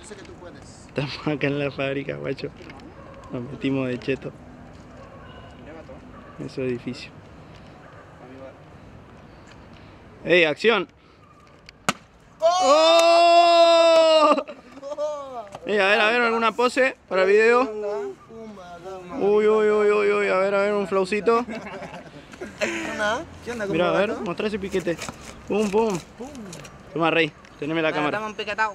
sé que tú puedes. Estamos acá en la fábrica, guacho. Nos metimos de cheto. En su edificio. ¡Ey, acción! ¡Oh! Ey, a ver, alguna pose para el video. Uy, a ver, un flowcito. ¿Qué onda? Mira, a ver, mostrá ese piquete. Pum, pum. Toma, Rey, teneme la cámara. Estamos piquetados.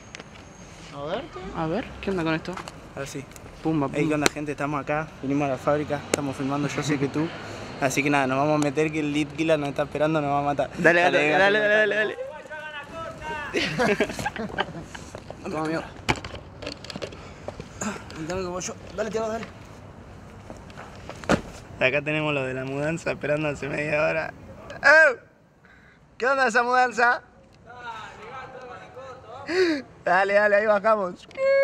A ver, ¿qué onda con esto? Ahora sí. Pumba, Hey, ¿qué onda, gente? Estamos acá, vinimos a la fábrica, estamos filmando Yo Sé Que Tú. Así que nada, nos vamos a meter que el lead killer nos está esperando, nos va a matar. Dale. Toma, amigo. Dame como yo. Dale, tío, dale. Acá tenemos lo de la mudanza esperando hace media hora. ¡Oh! ¿Qué onda esa mudanza? Dale, ahí bajamos.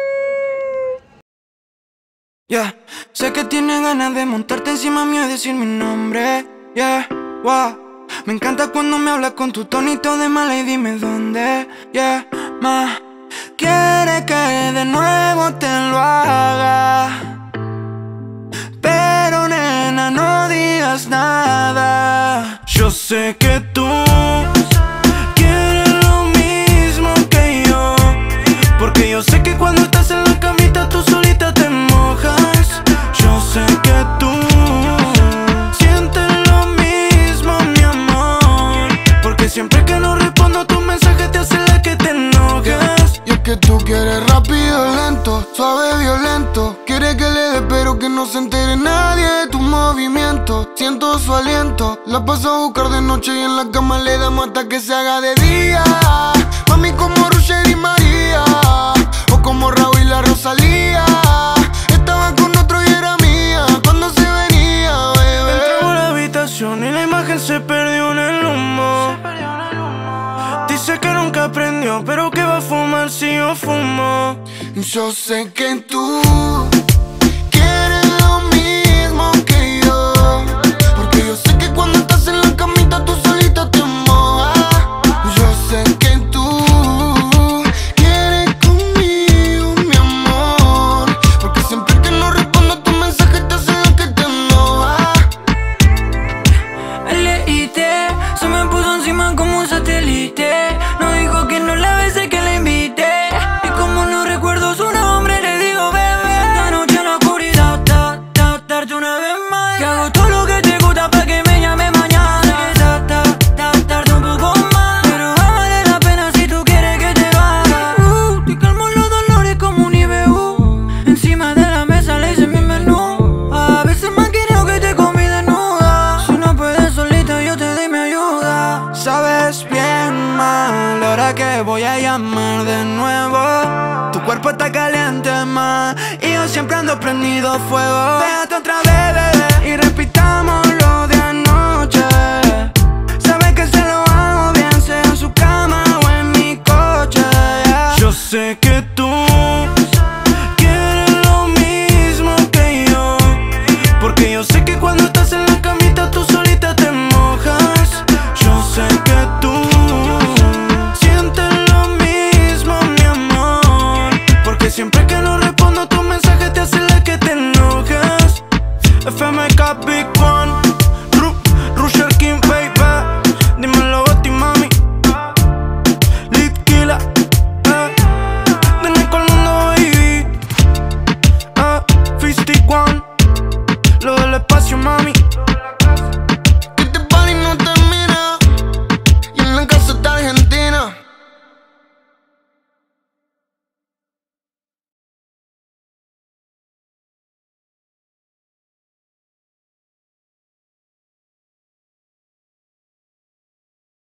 Yeah, sé que tienes ganas de montarte encima mío y decir mi nombre. Yeah, wow. Me encanta cuando me hablas con tu tonito de mala y dime dónde. Yeah, ma. Quiere que de nuevo te lo haga, pero nena, no digas nada. Yo sé que tú quieres lo mismo que yo, porque yo sé que cuando estás en la camita tú solita te mojas. Yo sé que tú sientes lo mismo, mi amor, porque siempre que no respondo a tus mensajes te hace la que te enojas. Y es que tú quieres rápido, lento, suave, violento. Quieres que le dé pero que no se entere nadie de tus movimientos. Siento su aliento, la paso a buscar de noche y en la cama le damos hasta que se haga de día. Mami como Roger y María, o como Raúl y la Rosalía. Estaba con otro y era mía cuando se venía, bebé. Entramos a la habitación y la imagen se perdió en el humo. Dice que nunca aprendió, pero que va a fumar si yo fumo. Yo sé que tú quieres lo mismo que yo, porque yo sé que cuando estás en la camita tú solita te mojas. Yo sé que tú quieres conmigo, mi amor, porque siempre que no respondo a tus mensajes te hace lo que te enoja. L.I.T. se me puso encima como un satélite. No dijo que no la besé, que la invité. Y como no recuerdo su nombre, le digo bebé. Esta noche en la oscuridad, darte una vez más. Que hago todo lo que te gusta pa' que me llame mañana. Darte un poco más, pero va a valer la pena si tú quieres que te lo haga. Te calmo los dolores como un IBU. Encima de la mesa le hice mi menú. A veces más quiero que te comí desnuda. Si no puedes solita yo te doy mi ayuda. Sabes bien mal la hora que voy a llamar de nuevo. Tu cuerpo está caliente más y yo siempre ando prendido fuego. Déjate otra vez, bebé, y repitamos lo de anoche. Sabes que se lo hago bien, sea en su cama o en mi coche, yeah. Yo sé que tú